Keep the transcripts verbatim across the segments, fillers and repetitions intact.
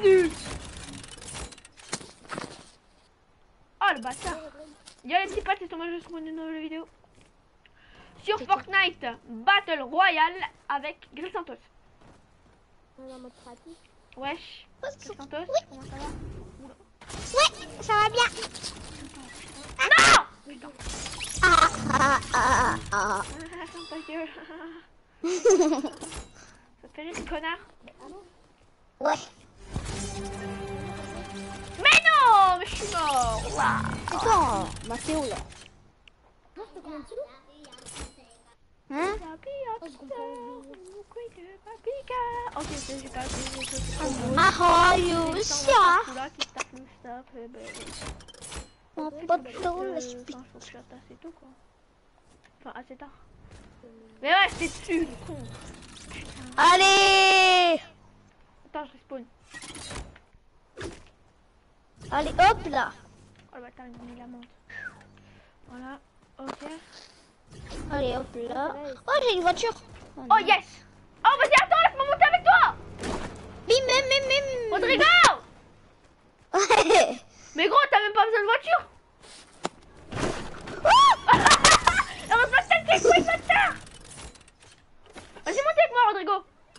nul. Oh le bâtard. Yo les petits potes, c'est moi juste pour une nouvelle vidéo. Sur Fortnite Battle Royale avec Grill Santos. En mode pratique. Wesh. Grill Santos, comment ça va? Oula. Ouais, ça va bien. Non. Putain. Ah ah ah ah. Ah, ta gueule. Ça te fait rire, connard? Ouais. Mais non, mais je suis mort. Ouah. Attends, Mathéo là. Hein? Ok, j'ai pas Ah, yo, ça. Mon pote, c'est tout quoi. Enfin, assez tard. Mais ouais, j'étais dessus, con. Allez! Attends, je respawn. Allez, hop là. Oh le bâtard, il m'a mis la menthe. Voilà, ok. Allez, hop là. Oh, j'ai une voiture. Oh yes! Oh vas-y, attends, laisse-moi monter avec toi! Bim, bim, bim, bim. Rodrigo! Ouais. Mais gros, t'as même pas besoin de voiture! Heureusement que t'as le checkpoint, bâtard! Vas-y, monte avec moi, Rodrigo!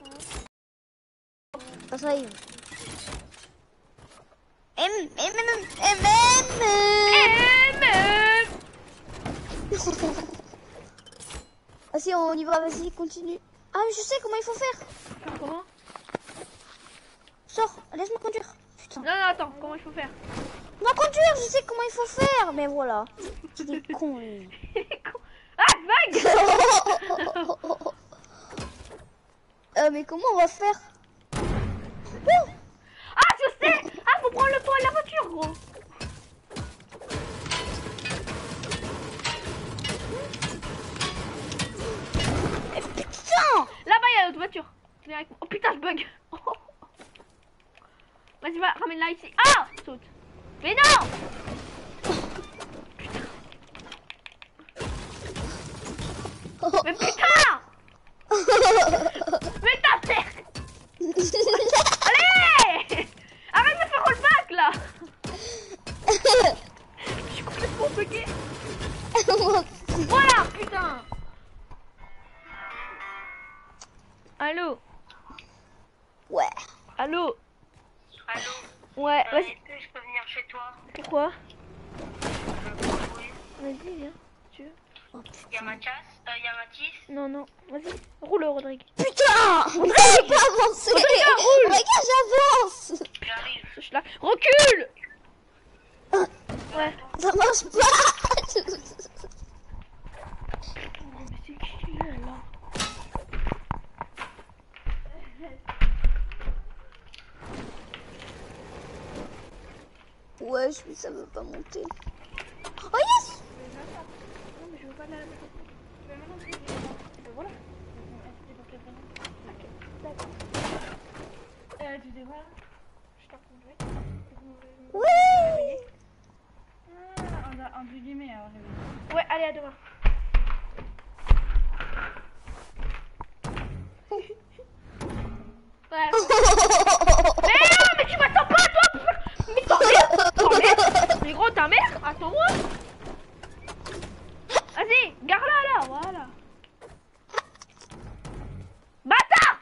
Ah, ça y est. M, M, M, M, M! Vas-y, on y va, vas-y, continue. Ah, mais je sais comment il faut faire. Faire comment? Sors, laisse-moi conduire. Putain. Non, non, attends, comment il faut faire? Non, conduire, je sais comment il faut faire. Mais voilà. Il est con, lui. Ah, vague! euh, mais comment on va faire? Oh, Ah, je sais! Ah, faut prendre le toit de la voiture, gros! putain! Là-bas, il y a l'autre voiture. Viens avec moi. Oh putain, je bug! Oh. Vas-y, va, ramène-la ici. Ah! Saute. Mais non! Putain. Mais putain! Mais ta terre! Allez! Arrête de faire rollback là! Je suis complètement bugué. Voilà, putain! Allô? Ouais. Allô? Allô? Ouais, Euh, vas-y. Est-ce que je peux venir chez toi? Pourquoi? Je veux jouer. Vas-y, viens, si tu veux. Il y a Mathias, euh, il y a Mathis. Non, non, vas-y. Roule, Rodrigue. Putain! On peut pas avancer! Regarde, roule! Regarde, j'avance! J'arrive. Je suis là. Recule! Ouais. Ça marche pas! Mais c'est qui là, là? Ouais, je ça veut pas monter. Oh yes! Non, mais je veux pas la... Je vais maintenant essayer. Voilà. Ok, d'accord. Euh, tu sais quoi? Je t'en conduis. Oui! Ah, entre guillemets, alors réveillé. Ouais, allez, à demain. Ouais. Mais non, mais tu m'attends pas, toi! Mais t'emmerdes! T'emmerdes! Mais gros, ta mère! Attends-moi! Vas-y, garde-la là, voilà. Bâtard!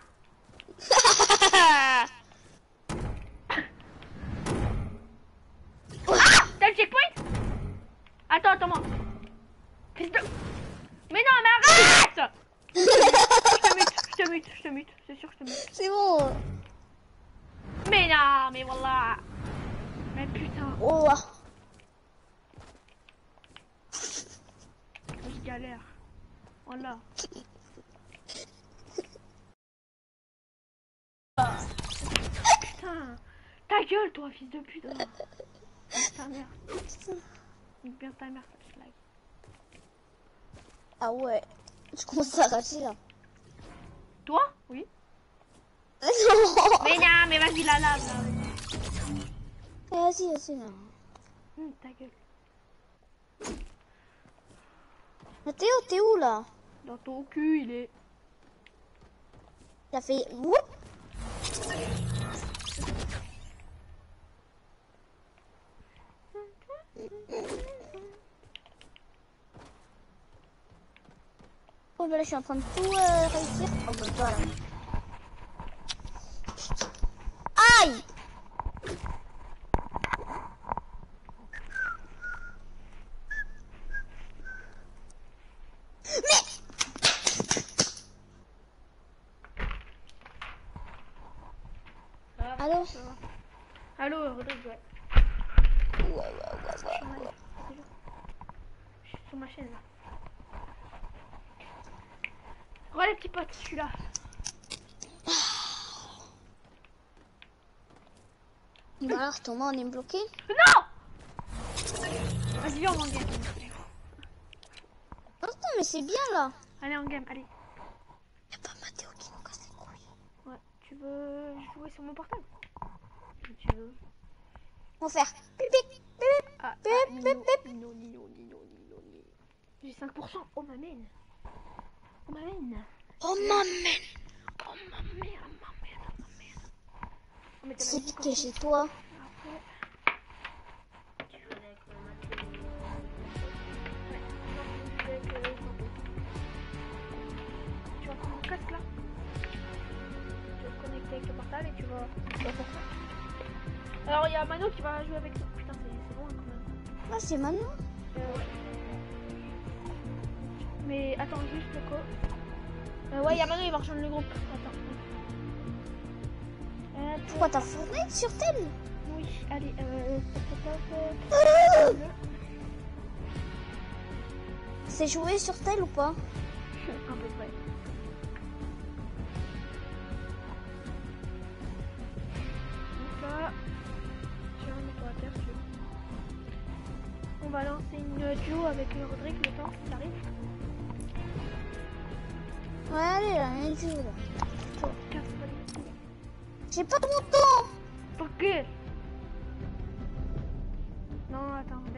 Ah! T'as le checkpoint? Attends, attends-moi. Fils de... Mais non, mais arrête! Je te mute, je te mute, je te mute, c'est sûr que je te mute. C'est bon! Mais non, mais voilà. Mais putain, Oh! je galère. Voilà. Putain, ta gueule, toi, fils de pute. Oh, ta mère. Bien ta mère, ça slide. Ah ouais, je commence à arracher là. Toi? Oui. Non! Mais non, mais vas-y, la lave là. Vas-y, vas-y là. Hum, ta gueule. Mathéo, t'es où là? Dans ton cul, il est. T'as fait. Woup! je suis en train de tout euh, réussir. Oh, bah, voilà. Aïe! Ah, Allô? ça va. Allô, Rodrigue, ouais. Ouais, ouais, ouais, ouais. Je suis en live, c'est bon. Je suis sur ma chaîne là. Ouais les petits potes, je suis là. Bah alors, Thomas, on est bloqué. Non! Vas-y, viens, on va en game. Attends, mais c'est bien là. Allez, en game, allez. Y'a pas Mathéo qui nous casse les couilles. Ouais, tu veux jouer sur mon portable? Si tu veux. On va faire pipi, pipi, Ah, ah, pipi, Nino, pipi. Nino, Nino, Nino, Nino, Nino. J'ai cinq pour cent. Oh, m'amène. Oh, m'amène. Oh maman, Oh, m'amène, m'amène, m'amène. Oh, mais t'as c'est la musique piqué aussi. chez toi. Après. Tu joues avec mon Mathieu. Ouais, non, je vais avec, euh, Santo. Tu vas prendre mon casque là. Tu vas te connecter avec le portable et tu vas. Tu vas faire ça. Alors, il y a Mano qui va jouer avec toi. Putain, c'est c'est loin quand même. Ah, c'est Manon. Euh, ouais. Mais attends, juste le co. Euh, ouais, il y a Mano, il va rejoindre le groupe. Attends. Euh, Pourquoi t'as Fortnite sur tel? Oui, allez, euh. Euh, Le... C'est joué sur tel ou pas? À peu près. Donc là, tu vas mettre à terre, tu veux. On va lancer une duo avec le Rodrigue le temps qu'il arrive. Ouais, allez là, un jeu là. Casse pas les couilles. J'ai pas trop de temps. Ok. Non, attends, laisse.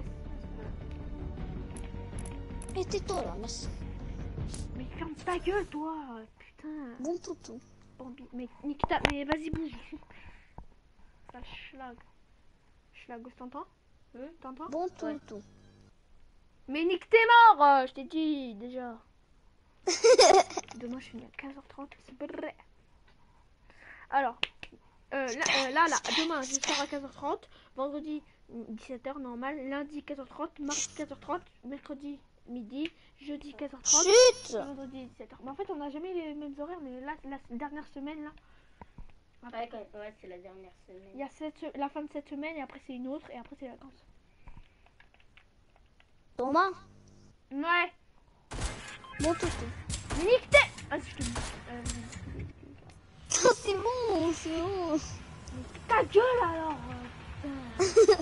Et tais-toi là, merci. Mais ferme ta gueule, toi. Putain. Bon toutou. Bambi. Mais nique ta. Mais vas-y, bouge. Ça schlag. Schlag, t'entends? Hum T'entends? Bon toutou. Mais nique t'es mort, euh, je t'ai dit déjà. Demain je finis à quinze heures trente, c'est vrai. Alors, euh, là, euh, là, là, demain je sors à quinze heures trente, vendredi dix-sept heures normal, lundi quinze heures trente, mardi quinze heures trente, mercredi midi, jeudi quinze heures trente, Chut. et vendredi dix-sept heures. Mais en fait on n'a jamais les mêmes horaires, mais là la dernière semaine là, Ouais, quand- ouais, c'est la dernière semaine. il y a cette, la fin de cette semaine et après c'est une autre et après c'est les vacances. Thomas. Ouais, Bon toutou. nique t'es. Ah, je te dis. Euh, Oh, c'est bon, c'est bon. ta gueule alors. euh, putain.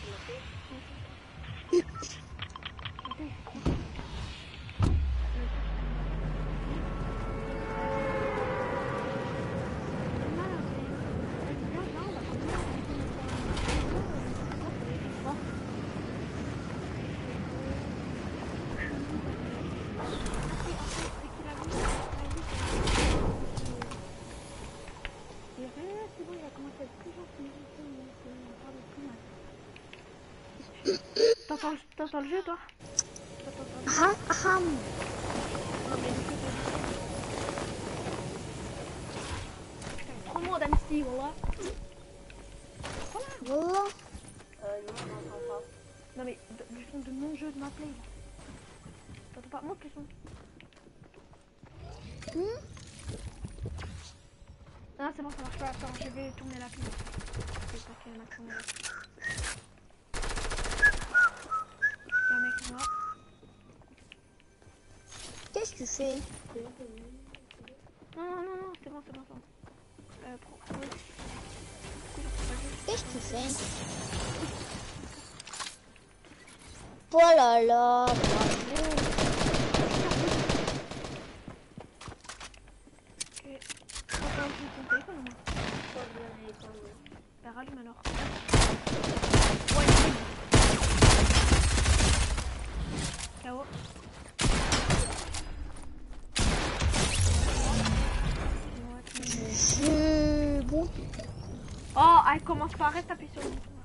C'est bon, il a commencé à être plus gentil. T'entends, t'entends le jeu, toi? T'entends le jeu? Ah, ah. Trop le monde Amnesty, voilà. Voilà. Euh, non, on n'entend pas. Non mais le son de mon jeu de ma play là. T'entends pas? Monte le son. Hmm. Non c'est bon, ça marche pas. Attends, je vais tourner la pile. Je vais pas qu'il y en a tourné la pile. Y'a un mec là. Qu'est-ce que tu fais? Non non non non, c'est bon, c'est bon, c'est bon. Euh, pro. Oui. Qu'est-ce que tu fais? Oh là là, bravo. Ok. Attends, je vais ton téléphone ou moi? Bah rallume alors. Ouais, K O. Je... Bon. Oh, elle commence pas, arrête d'appuyer sur le bouton.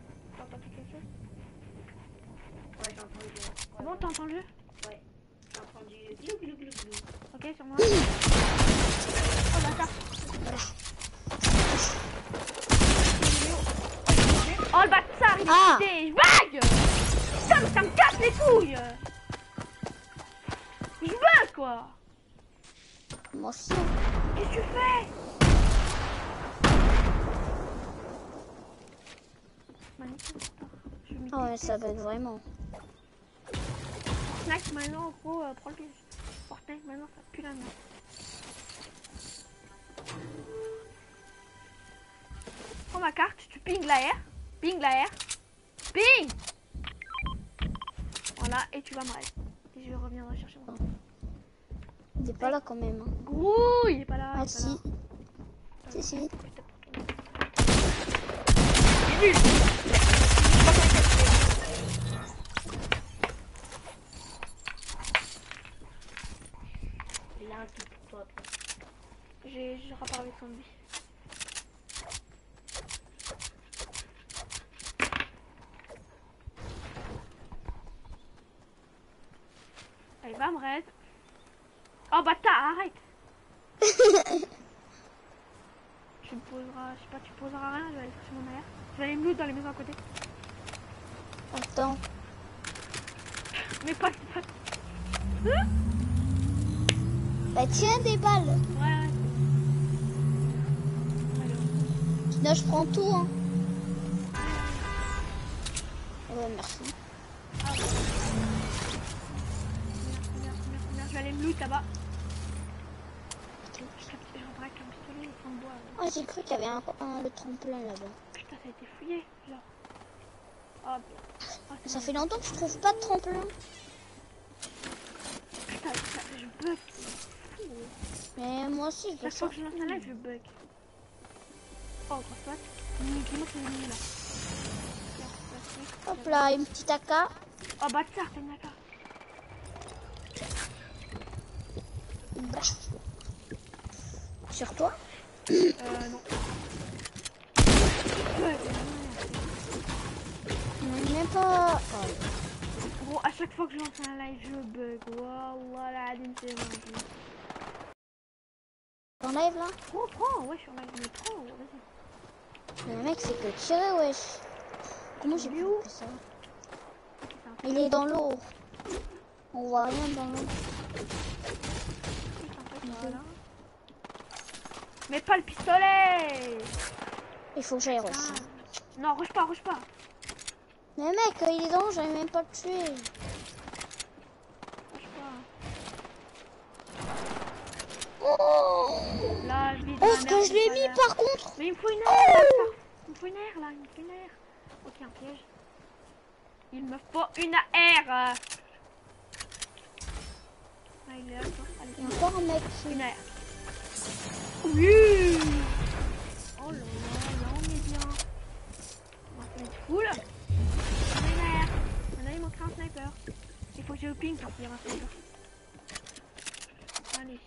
T'entends quelque chose? Ouais, j'entends le jeu. C'est bon, t'entends le jeu? Ouais, j'entends glou, glou, glou, glou. Ok, sur moi. Oh bâtard. Oh le bâtard, il est Ah. quitté. Je bug. Putain, mais ça me casse les couilles. Je bug quoi. Moi aussi. Qu'est-ce que tu fais? Magnifique. Je vais Ah ouais, ça bug vraiment. Fortnite maintenant, gros, euh, prends le piège. Fortnite maintenant, ça pue la merde. Prends ma carte, tu ping la R. Ping la R. Ping. Voilà, et tu vas me rester. Et je vais revenir rechercher mon. Il est pas là quand même. Hein. Gros, il est pas là. il Ah est si. pas là. Si, si. Il est nul. Il a un truc pour toi, toi. J'ai, je repars avec son vie. Allez, va, me reste. Oh, bâtard, arrête. Tu me poseras, je sais pas, tu poseras rien, je vais aller chercher mon air. Je vais aller me loot dans les maisons à côté. Attends. Mais pas, pas. Bah tiens des balles. Ouais, ouais. Sinon je prends tout. Hein. Ouais, merci. Ah, ouais. Merde, merde, merde, merde, je vais aller me loot là-bas. Je capte, je rentre avec un pistolet au fond de bois. là. Ah, j'ai cru qu'il y avait un, un le tremplin là-bas. Putain, ça a été fouillé, genre. Oh, bien. Oh, c'est Ça bon. fait longtemps que je trouve pas de tremplin. Putain, putain, je bug. Fou. Mais moi aussi je Chaque fais fois ça. que je lance un live, je bug. Oh, grosse patte. Dis-moi que c'est là. Tiens, plastique. Hop là, une petite A K. Oh, bâtard, t'as une A K. Bah. Sur toi. Euh, non. Ouais, Non, même pas. Oh. gros, à chaque fois que je lance un live, je bug. Wallah, la adine, c'est bon. En live là. Prends, prends, ouais, je suis en live, mais prends, vas-y. Mais le mec c'est que tirer wesh. Comment j'ai Il est pu où? faire ça? Ok, c'est un Il est dans l'eau. On voit rien dans l'eau. Voilà. Mais pas le pistolet. Il faut que j'aille rush. Ah. Non, rush pas, rush pas. Mais mec, il est dans l'eau, j'arrive même pas à le tuer. Rush pas. Oh, Là, je vise oh la ce merde, que je l'ai j'ai mis pas l'air. par contre. Mais il me faut une air là, ça. Il me faut une air là, il me faut une air. Ok, un piège. Il me faut une air. Ah, il est là, toi. Allez, Il y a encore un mec une qui... air. Oui. Oh là là, là on est bien. On va se mettre full. Une air. Maintenant il manquera un sniper. Il faut que je ping pour qu'il y ait un sniper. Allez.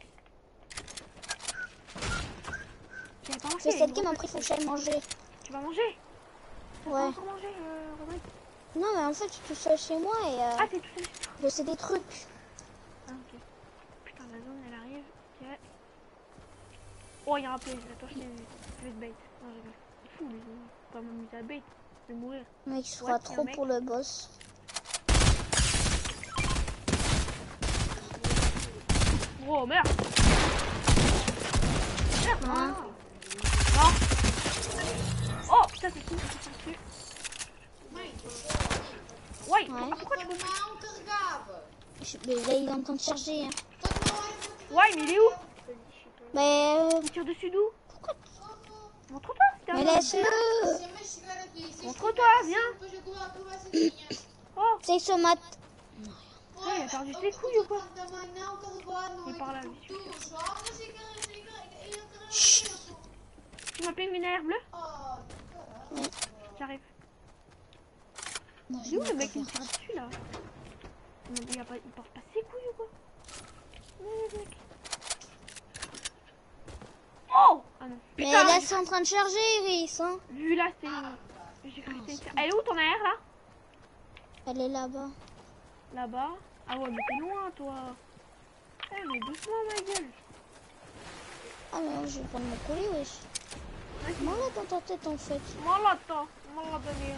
J'avais pas mangé. C'est celle qui m'a pris, faut que j'aille manger. Tu vas manger? T'as Ouais. pas encore mangé, euh, Rodrigue? Non mais en fait je suis tout seul chez moi et euh, Ah, t'es tout seul chez toi. je sais des trucs. Ah, ok. Putain, la zone elle arrive. Ok. Oh, il y a un piège. Attends, je l'ai vu. Je vais te bait. Non, j'ai pas. C'est fou, mais je vais pas m'amuser à bait. Je vais mourir. Mec, je Ouais, ferai y a un trop mec. pour le boss. Oh, merde. Merde, non. Hein? Non. Oh, putain, c'est qui? C'est dessus. Ouais. Ouais. Ah, pourquoi tu peux... Je- Mais là il est en train de charger. Hein. Ouais, mais il est où? Mais, euh, Il tire dessus d'où? pourquoi Montre-toi, c'était mais un... laisse-le. Montre-toi, viens. Oh, C'est que ce mat. ouais, il a perdu ses couilles ou quoi? Il est par là, lui. Chut. Tu m'as payé une air bleue? Ouais. J'arrive. Non, Il est où je le n'ai mec pas qui me fait. tire dessus là? Il, a pas, il porte pas ses couilles ou quoi? Ouais, mec. Oh! Ah non. Mais Putain, là j'ai- c'est en train de charger Iris. Hein. vu là, c'était une... J'ai cru que c'était une... Elle est où ton air là? Elle est là-bas. Là-bas? Ah ouais, mais t'es loin toi. Eh, mais doucement, ma gueule. Ah, mais non, je vais prendre mon colis, wesh. Comment là dans ta tête en fait? Malade, toi. Malade, Amir.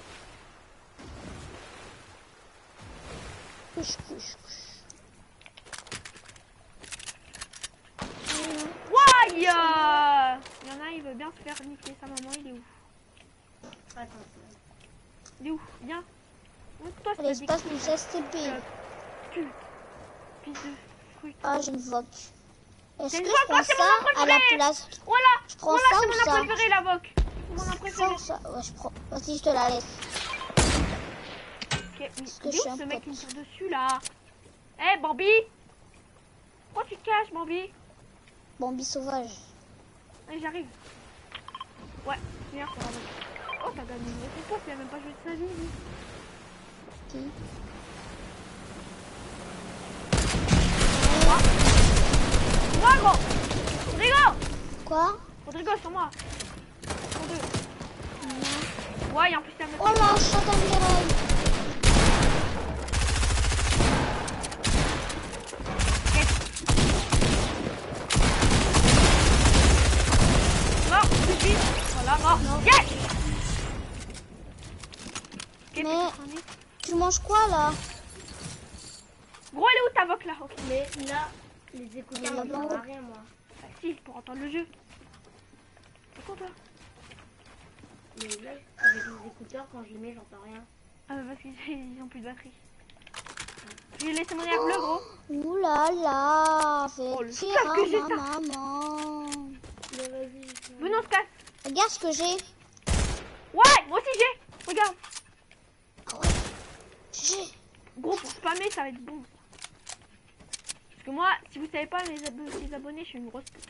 Couche, couche, couche. Wouah, yeah. Il y en a, il veut bien se faire niquer sa maman, il est où? Attends. Il est où? Viens. Toi, c'est L'espace nous S T P. Tu. Fils de fruit. Ah, j'ai une voque. Est-ce C'est que une je voque, prends oh, c'est mon ça nom à la préféré. place? Voilà. Je prends Voilà, ça c'est ou mon ça? nom préféré, la voque. C'est mon nom Ça préféré. ou ça? Ouais, je prends. Vas-y, je te la laisse. Ok, mais que il je est suis où un ce mec qui me pote. tire dessus, là? Eh, Bambi. Pourquoi tu te caches, Bambi? Bambi sauvage. Allez, j'arrive. Ouais, meilleur pour la voque. Oh, t'as gagné une récompense, il a même pas joué de sa vie, lui. Qui? Moi, gros. Rodrigo. Quoi? Rodrigo, sur moi. Sur deux. Ouais, et en plus, il y a un mec. Oh là, Chantal Mireille. Mort, tout de suite. Voilà, mort. Yes. Ok, Mais- petit Tu manges quoi là? Gros, elle est où ta voque là? Ok. Mais là, les écouteurs Mais ne là-bas. servent à rien, moi. Bah, si, pour entendre le jeu. C'est quoi toi? Mais là, avec les écouteurs, quand je les mets, j'entends rien. Ah, bah, parce qu'ils ont plus de batterie. J'ai laissé mon air bleu, gros. Ouh là là, fais Oh, le tirer sac que j'ai, à ça. ma maman. Mais vas-y. je- Venons, on se casse. Regarde ce que j'ai. Ouais, moi aussi j'ai. Regarde. Ah ouais. J'ai. Gros, pour spammer, ça va être bon. Parce que moi, si vous savez pas, mes ab- les abonnés, je suis une grosse pute.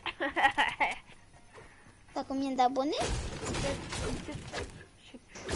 T'as combien d'abonnés? Je sais plus.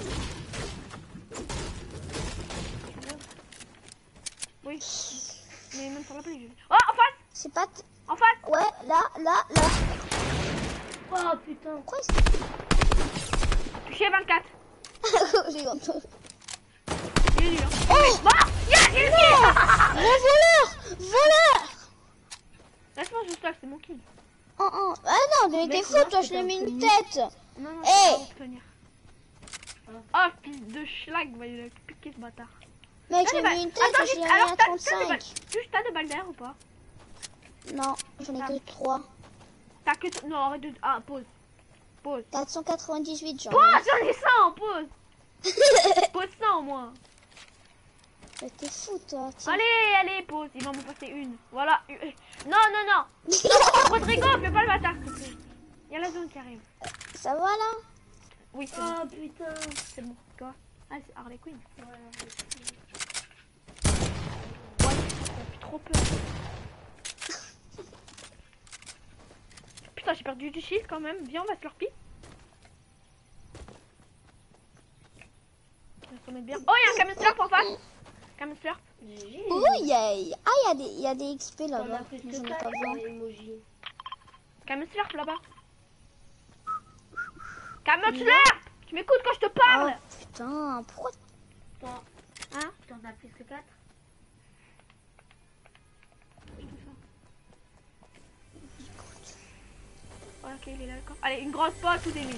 Oui. Mais même sur la play, je... Oh, en face. C'est pas... t- En face. Ouais, là, là, là. Oh putain. Quoi Touché vingt-quatre. J'ai entendu. Il est dur. Oh Bon, yes, il est non. Le voleur. Voleur. Laisse-moi juste là, c'est mon kill. Oh, oh. Ah non, mais t'es fou, toi, je lui ai mis une tête. Non, non, Hey. je peux pas obtenir. Oh, fils de schlag, va il a piqué ce bâtard. Mec, je T'as lui des ai mis une balles- tête, Attends, je juste, lui ai mis à alors, t'as- t'as des balles- trente-cinq. juste, t'as des balles d'air ou pas? Non, j'en ai Ah. que trois. T'as que... t- Non, arrête de... Ah, pause. Pause. quatre cent quatre-vingt-dix-huit, genre. Pause, j'en ai cent, pause. Pause cent, au moins. Mais t'es fou, toi. Tiens. Allez, allez, pause. Il va m'en passer une. Voilà. Euh, Non, non, non. Rodrigo, fais pas le bâtard, s'il te plaît. Il y a la zone qui arrive. Ça va, là? Oui, c'est bon. Oh putain. C'est bon. Quoi? Ah, c'est Harley Quinn. Ouais, Ouais, ça fait trop peur. Putain, j'ai perdu du shield quand même. Viens, on va se leur pique. On va se remettre bien. Oh, il y a un camion slurp en face. Camion slurp. G G. Ouh, il y a... Ah, il y a des, il y a des X P On a là-bas. plus Mais que j'en ai quatre pas besoin. dans l'emoji. Camion slurp là-bas. Camion slurp. Tu m'écoutes quand je te parle? Oh, putain, pourquoi... Toi, Hein? t'en as plus que quatre? Ouais, ok, il est là, d'accord. Allez, une grosse pote ou des mines.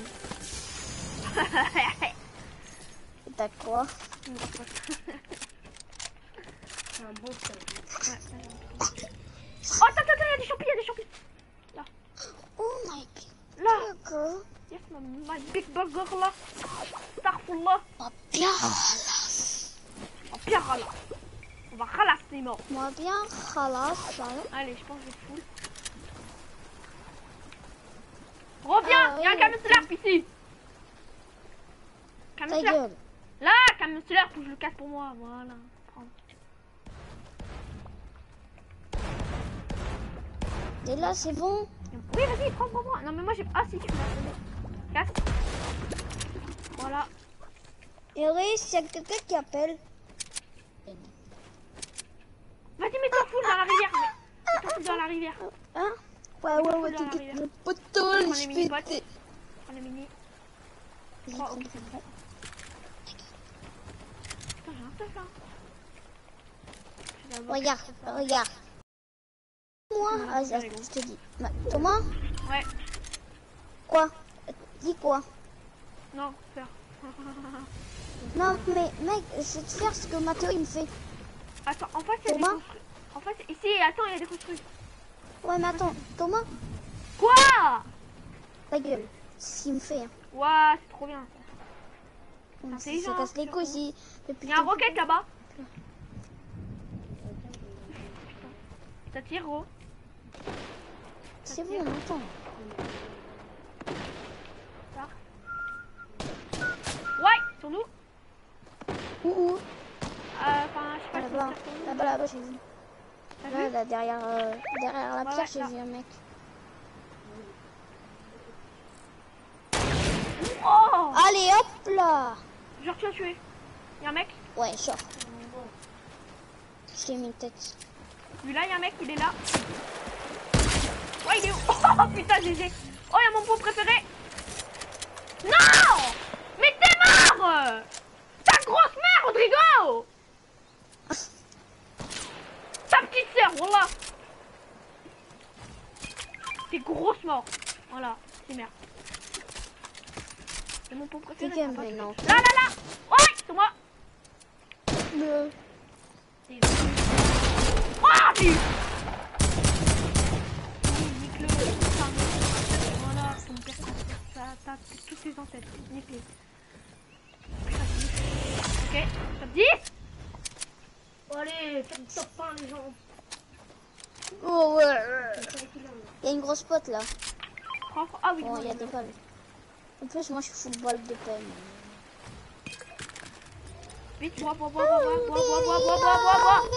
T'as quoi? Une grosse pote. C'est un bon stuff. Ouais, ça, j'aime. Oh, attends, attends, il y a des champignons, il y a des champignons. Oh my Là. god. Yes, my, my big burger là. Starfullah. Oh, bien. Oh, bien rala. On va ralasser les morts. Moi bien, khalas, ça. Allez, je pense que je vais full. Reviens, Ah, il y a un oui, camion ok. slurp ici. Camion Ta slurp. gueule. Là, camion slurp, faut que je le casse pour moi. Voilà. Prends. Et là, c'est bon. Oui, vas-y, prends, prends, prends. Non, mais moi j'ai. Ah, si, tu peux la donner. Casse. Voilà. Et Ré, s'il y a quelqu'un qui appelle. Vas-y, mets-toi full dans la rivière. mets- Mets-toi full dans la rivière. Hein? Ouais, ouais, ouais, Dans la tout rivière. le poteau, Prends les je mini peux potes. Prends les mini. Trois, ok, c'est bon. Putain, j'ai un stuff là. Je vais d'abord Regarde, faire ça. regarde. moi. Ah, c'est ah, rigolo. je te dis. Ma- Thomas, Ouais. quoi? Dis quoi? Non, faire. Non, mais mec, je vais te faire ce que Mathéo il me fait. Attends, en fait, il y a des Thomas constructs. En fait, ici, attends, il y a des constructs. Ouais, mais attends, Thomas, Quoi? ta gueule. C'est ce qu'il me fait. Hein. Ouah, c'est trop bien ça. Ça, intelligent, ça casse les surtout. couilles si. Il Depuis y a un que- roquette là-bas. Ça tire, gros. C'est bon, on entend. Ouais, sur nous. Où, où? Euh, Enfin, je sais Ah, pas si là-bas, c'est sur nous. là-bas, là-bas, j'ai vu. T'as Là, vu? là, derrière, euh, derrière la Ouais, pierre, ouais, j'ai là. vu un mec. Oh! Allez, hop là! Genre, tu as tué. Y'a un mec. Ouais, genre. Je t'ai mis une tête. Lui là, y'a un mec, il est là. Ouais, il est où? Oh putain, G G. Oh, y'a mon pot préféré. Non! Mais t'es mort! Ta grosse mère, Rodrigo! Ta petite sœur, voilà. T'es grosse mort. Voilà, c'est merde. C'est mon pot préféré. T'es ça va game, pas mais tuer. non. Là, là, là. Ouais, c'est moi. Le... Ah, tu... Nique-le. Putain, voilà, ton père, ça tape tous ses ancêtres. Nique-les. Ok, top dix. Bon, allez, faites top un les gens. Oh, ouais, ouais. Il y a une grosse pote là. Franchement, ah oui, Bon, moi, il y a des balles. En plus, moi je suis full balle de peine. vite, bois, bois, bois, bois, bois, bois, bois, bois, bois, bois, bois, bois.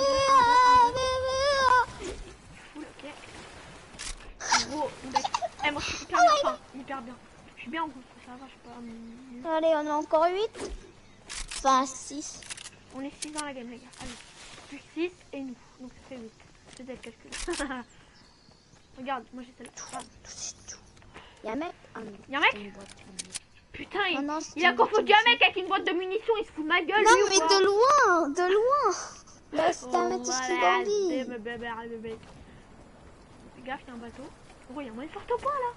Full, ok. Gros, mec. Eh, moi, je suis hyper bien, enfin, hyper bien. Je suis bien en gros, ça va, je sais pas. hum, Allez, on a encore huit. Enfin, six. On est six dans la game, les gars. Allez. Plus six et nous. Donc ça fait huit. Je faisais le calcul. Regarde, moi j'ai celle-là. Ah. Il y a un mec. Ah, non, Y a un mec c'est une boîte. Putain, il, Ah non, c'est il a une boîte confondu de un mec avec une boîte de munitions, il se fout de ma gueule. Non, lui, ou mais quoi? de loin, de loin. Là, c'était un Oh, mec de ski voilà, bandit. bébé, bébé, bébé. Fais gaffe, il y a un bateau. Oh, il y a moins de forte au point là.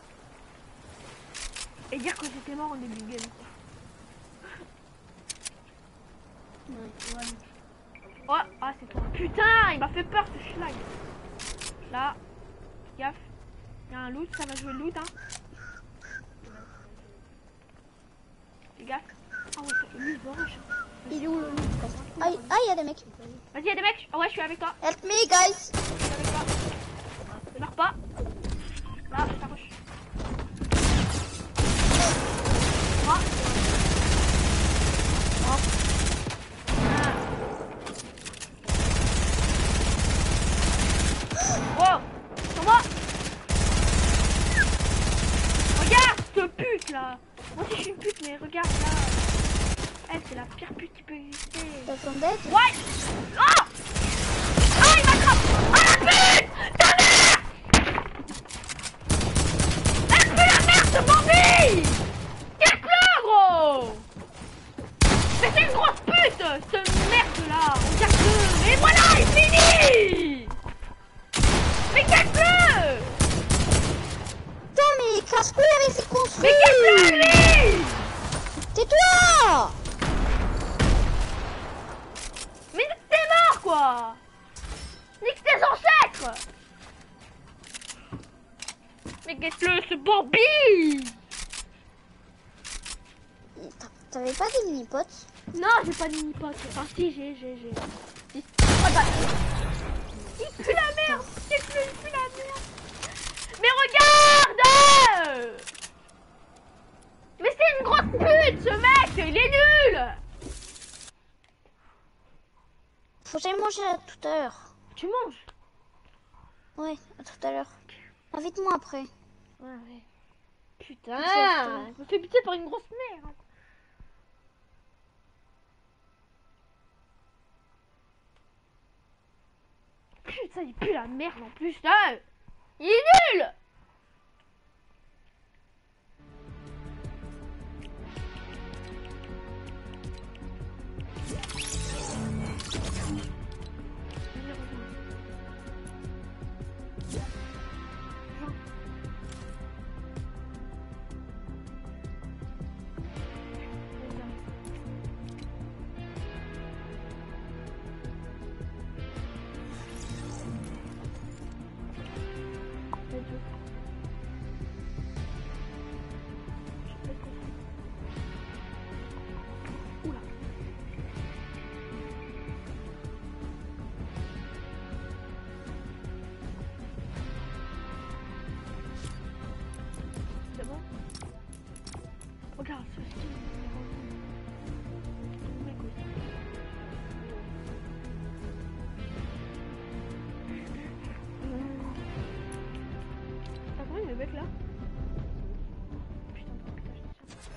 Et dire que j'étais mort en début de game. Oh, ah, c'est toi. Putain, il m'a fait peur ce schlag. Là, gaffe. Il y a un loot, ça va jouer le loot, hein. Fais gaffe. Ah ouais, lui, il va rush. Il est où le loup? Ah, il ah, il y a des mecs. Vas-y, y'a des mecs. Ah ouais, je suis avec toi. Help me, guys. Je suis avec toi. Ne meurs pas. Là, ça rush. Moi. Hop. Ah. Wow. Sur moi. Regarde cette pute là. Moi aussi je suis une pute, mais regarde là. Elle, c'est la pire pute qui peut exister. T'as ton dead? Ouais. Oh. Ah, il m'attrape. Ah, la pute. Ta mère. Elle pue la merde, ce bandit. Casse-le, gros. Mais c'est une grosse pute, cette merde là. Casse-le. Et voilà, il finit. Mais casse-le. Putain, mais casse-couille avec ses construits. Mais casse-le, lui. Tais-toi. Mais t'es mort, quoi. Nique tes ancêtres. Mais casse-le, ce Bambi. T'avais pas des mini-potes? Non, j'ai pas de mini-pote. Enfin, si, j'ai, j'ai, j'ai. Si. Oh, bah. Il pue la merde. Casse-le, il pue la merde. Mais regarde. Mais c'est une grosse pute, ce mec. Il est nul. Faut que j'aille manger à tout à l'heure. Tu manges. Ouais, à tout à l'heure. Invite-moi après. Ouais, ouais. Putain, je me fais pitié par une grosse merde. Putain, il pue la merde en plus, là. Il est nul. mec là. Putain, attends, putain, je tiens.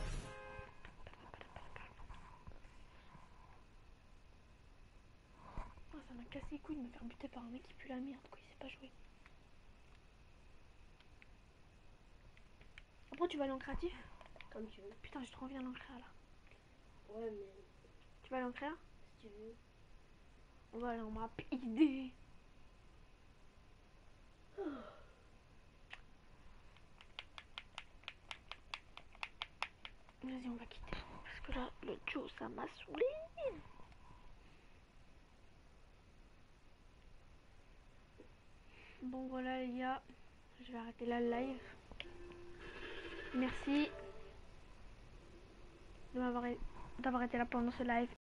Oh, ça m'a cassé les couilles de me faire buter par un mec qui pue la merde, quoi, il sait pas jouer. Après, tu vas aller en créatif? Comme tu veux. Putain, j'ai trop envie d'aller en créa là. Ouais, mais Tu vas aller en créa? si tu veux. On va aller en map idée. Vas-y, on va quitter. Parce que là, le Joe, ça m'a saoulé. Bon, voilà, les gars. Je vais arrêter là le live. Merci de m'avoir d'avoir été là pendant ce live.